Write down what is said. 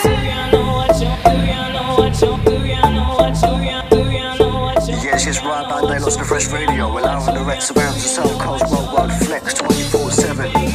Yes, yes, right by Night Lost the Fresh Radio, allowing the Rex around the South Coast Worldwide Flex 24/7.